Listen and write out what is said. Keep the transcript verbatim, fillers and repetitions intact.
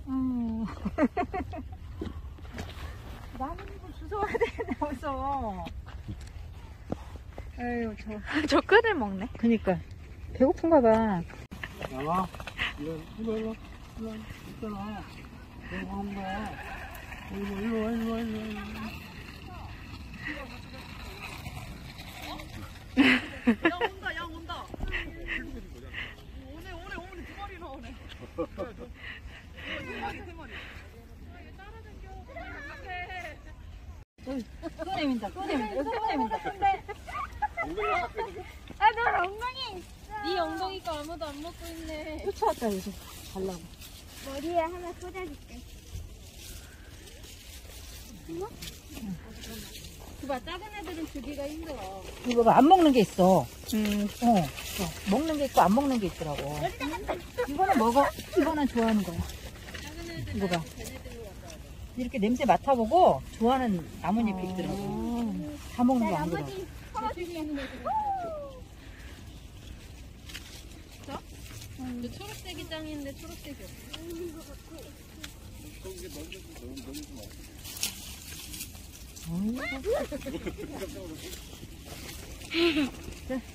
음. 나는 이거 주워야 되는데 벌써. 에휴, 저. 저 끈을 먹네. 그니까. 배고픈가 봐. 나와. 이거, 이거, 이거, 이거, 있잖아. 이거 하는 거야. 이거, 일로 와, 일로 와, 일로 와, 일로 와. 양 온다, 양 온다. 오네, 오네, 오네, 두 마리 나오네. 세 마리, 세 마리. 또 내민다, 또 내민다, 여기 또 내민다. 아, 너 엉덩이 있어. 네 엉덩이가 아무도 안 먹고 있네. 쫓아왔다, 요새. 달라고. 머리에 하나 꽂아줄게. 이거? 응. 그봐, 작은 애들은 주기가 힘들어. 이거 봐, 안 먹는 게 있어. 음. 어, 어, 먹는 게 있고 안 먹는 게 있더라고. 이거는 먹어. 이거는 좋아하는 거야. 이거 봐. 이렇게 냄새 맡아보고 좋아하는 나뭇잎이 있더라고. 다 먹는 거 아니더라고. 근데 초록색이 짱인데 초록색이 없어. 자,